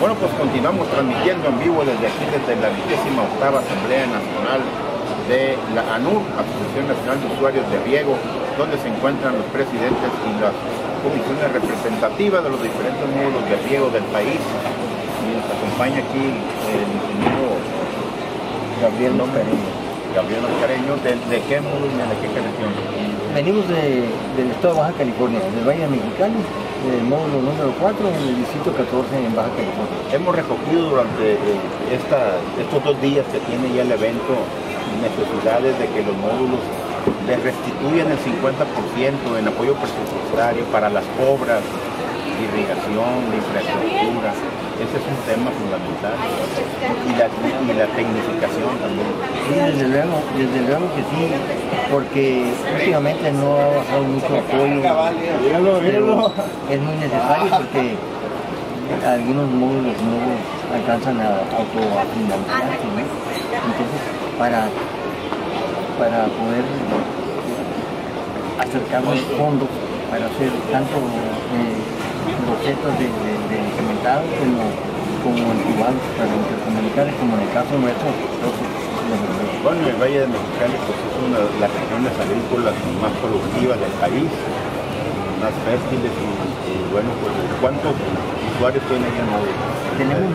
Bueno, pues continuamos transmitiendo en vivo desde aquí, desde la 28ª Asamblea Nacional de la ANUR, Asociación Nacional de Usuarios de Riego, donde se encuentran los presidentes y las comisiones representativas de los diferentes módulos de riego del país. Y nos acompaña aquí el ingeniero Gabriel Mascareño. ¿De qué módulo y de qué región? Venimos del estado de Baja California, del Valle Mexicano, del módulo número 4, en el distrito 14 en Baja California. Hemos recogido durante estos 2 días que tiene ya el evento necesidades de que los módulos les restituyan el 50% en apoyo presupuestario para las obras de irrigación, de infraestructura. Ese es un tema fundamental. Y la tecnificación también. Sí, desde luego que sí, porque últimamente no ha bajado mucho apoyo, pero es muy necesario porque algunos módulos no alcanzan a autofinanciarse, ¿no? Entonces, para poder acercarnos fondos para hacer tanto bocetos de cementado como entubados para intercomunicar, como en el caso nuestro. Bueno, el Valle de Mexicali pues, es una de las regiones agrícolas más productivas del país, más fértiles y bueno, pues ¿cuántos usuarios tiene ahí en módulo? Tenemos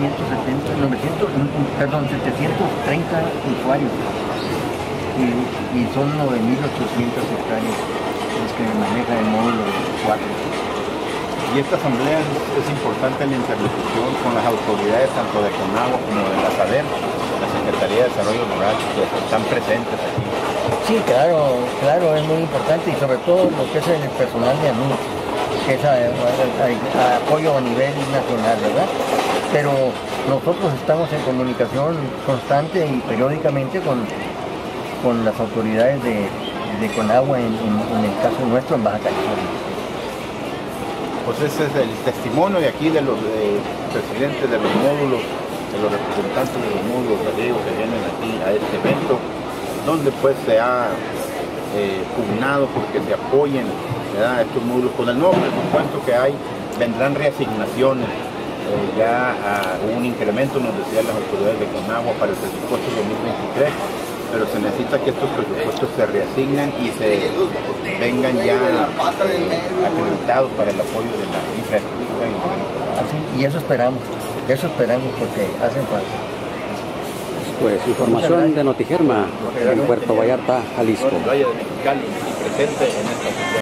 730 usuarios y son 9.800 hectáreas los que maneja el módulo 4. Y esta asamblea es importante en la interlocución con las autoridades tanto de CONAGUA como de la SADER, la Secretaría de Desarrollo Rural, que están presentes aquí. Sí, claro, es muy importante y sobre todo lo que es el personal de ANUR, que es apoyo a nivel nacional, ¿verdad? Pero nosotros estamos en comunicación constante y periódicamente con las autoridades de CONAGUA en el caso nuestro en Baja California. Pues ese es el testimonio de aquí de los presidentes de los módulos, de los representantes de los módulos de riego que vienen aquí a este evento, donde pues se ha pugnado porque se apoyen, ¿verdad?, estos módulos. Con el nuevo presupuesto que hay, vendrán reasignaciones, ya hubo un incremento, nos decían las autoridades de CONAGUA para el presupuesto 2023, pero se necesita que estos presupuestos se reasignen y se vengan ya acreditados para el apoyo de la infraestructura. Y eso esperamos porque hacen falta. Pues información de Notigerma en Puerto Vallarta, Jalisco. Valle de Mexicali, presente en esta